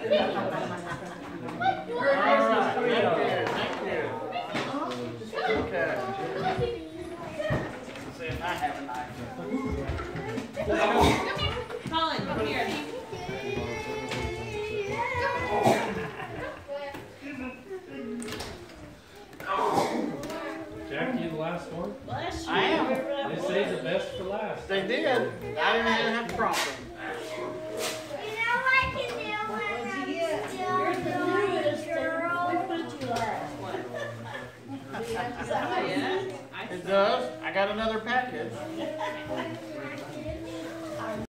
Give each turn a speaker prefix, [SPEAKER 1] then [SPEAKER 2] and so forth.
[SPEAKER 1] Thank you. Okay. Let's see if I have a knife.
[SPEAKER 2] Colin, come here.
[SPEAKER 3] Jack, you the last one?
[SPEAKER 2] Bless you.
[SPEAKER 1] I am.
[SPEAKER 2] Whoever that
[SPEAKER 3] They
[SPEAKER 2] was.
[SPEAKER 3] say the best for last.
[SPEAKER 1] They did. I didn't have a problem.